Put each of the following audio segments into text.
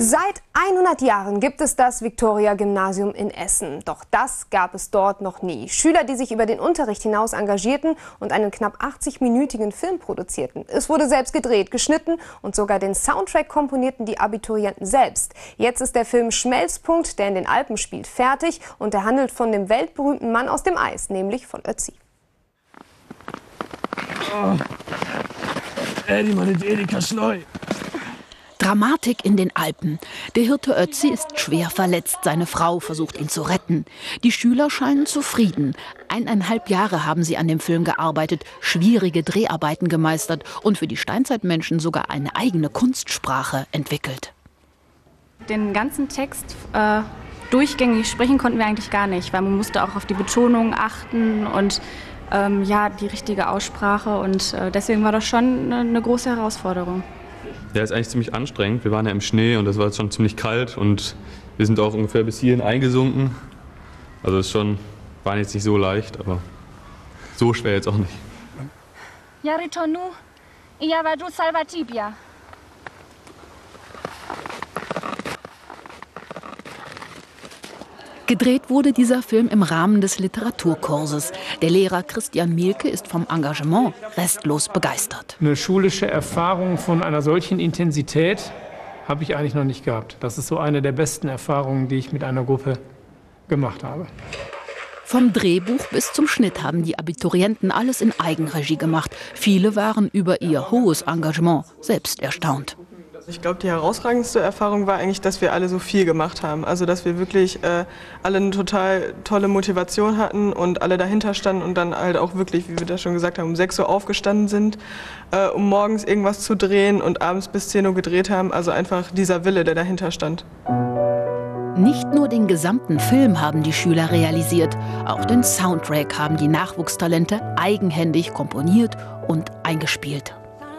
Seit 100 Jahren gibt es das Viktoria-Gymnasium in Essen. Doch das gab es dort noch nie. Schüler, die sich über den Unterricht hinaus engagierten und einen knapp 80-minütigen Film produzierten. Es wurde selbst gedreht, geschnitten und sogar den Soundtrack komponierten die Abiturienten selbst. Jetzt ist der Film Schmelzpunkt, der in den Alpen spielt, fertig und er handelt von dem weltberühmten Mann aus dem Eis, nämlich von Ötzi. Oh. Die meine Edeka Schleu. Dramatik in den Alpen. Der Hirte Ötzi ist schwer verletzt. Seine Frau versucht, ihn zu retten. Die Schüler scheinen zufrieden. 1,5 Jahre haben sie an dem Film gearbeitet, schwierige Dreharbeiten gemeistert und für die Steinzeitmenschen sogar eine eigene Kunstsprache entwickelt. Den ganzen Text durchgängig sprechen konnten wir eigentlich gar nicht, weil man musste auch auf die Betonung achten und ja, die richtige Aussprache. Und deswegen war das schon eine große Herausforderung. Ja, ist eigentlich ziemlich anstrengend. Wir waren ja im Schnee und es war jetzt schon ziemlich kalt und wir sind auch ungefähr bis hierhin eingesunken. Also es war jetzt nicht so leicht, aber so schwer jetzt auch nicht. Gedreht wurde dieser Film im Rahmen des Literaturkurses. Der Lehrer Christian Mielke ist vom Engagement restlos begeistert. Eine schulische Erfahrung von einer solchen Intensität habe ich eigentlich noch nicht gehabt. Das ist so eine der besten Erfahrungen, die ich mit einer Gruppe gemacht habe. Vom Drehbuch bis zum Schnitt haben die Abiturienten alles in Eigenregie gemacht. Viele waren über ihr hohes Engagement selbst erstaunt. Ich glaube, die herausragendste Erfahrung war eigentlich, dass wir alle so viel gemacht haben. Also, dass wir wirklich alle eine total tolle Motivation hatten und alle dahinter standen und dann halt auch wirklich, wie wir das schon gesagt haben, um 6 Uhr aufgestanden sind, um morgens irgendwas zu drehen und abends bis 10 Uhr gedreht haben. Also einfach dieser Wille, der dahinter stand. Nicht nur den gesamten Film haben die Schüler realisiert, auch den Soundtrack haben die Nachwuchstalente eigenhändig komponiert und eingespielt.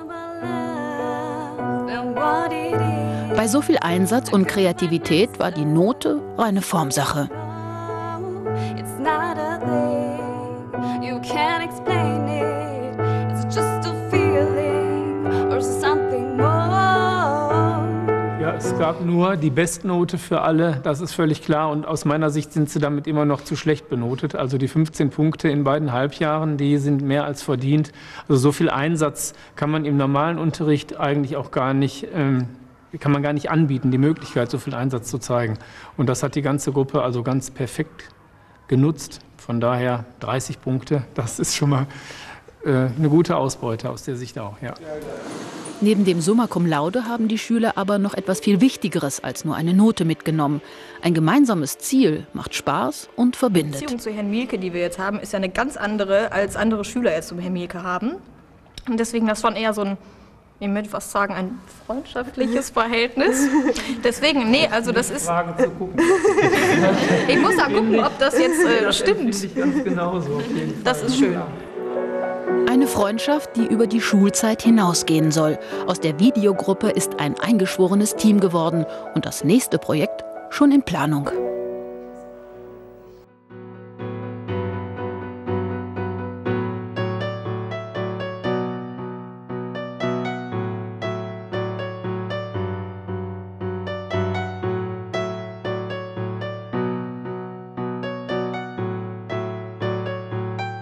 Bei so viel Einsatz und Kreativität war die Note reine Formsache. Ja, es gab nur die Bestnote für alle, das ist völlig klar. Und aus meiner Sicht sind sie damit immer noch zu schlecht benotet. Also die 15 Punkte in beiden Halbjahren, die sind mehr als verdient. Also so viel Einsatz kann man im normalen Unterricht eigentlich auch gar nicht anbieten, die Möglichkeit, so viel Einsatz zu zeigen. Und das hat die ganze Gruppe also ganz perfekt genutzt. Von daher 30 Punkte, das ist schon mal eine gute Ausbeute aus der Sicht auch. Ja. Neben dem Summa Cum Laude haben die Schüler aber noch etwas viel Wichtigeres als nur eine Note mitgenommen. Ein gemeinsames Ziel macht Spaß und verbindet. Die Beziehung zu Herrn Mielke, die wir jetzt haben, ist ja eine ganz andere, als andere Schüler jetzt zu Herrn Mielke haben. Und deswegen das schon eher so ein, ich würde fast sagen, ein freundschaftliches Verhältnis. Deswegen, nee, also das ist... Ich muss da gucken, ob das jetzt stimmt. Das ist schön. Eine Freundschaft, die über die Schulzeit hinausgehen soll. Aus der Videogruppe ist ein eingeschworenes Team geworden und das nächste Projekt schon in Planung.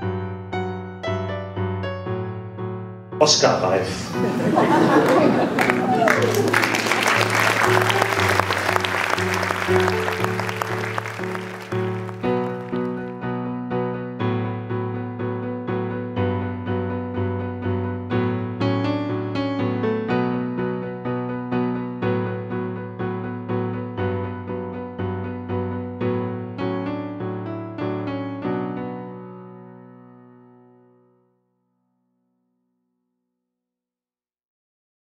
Oscar-reif.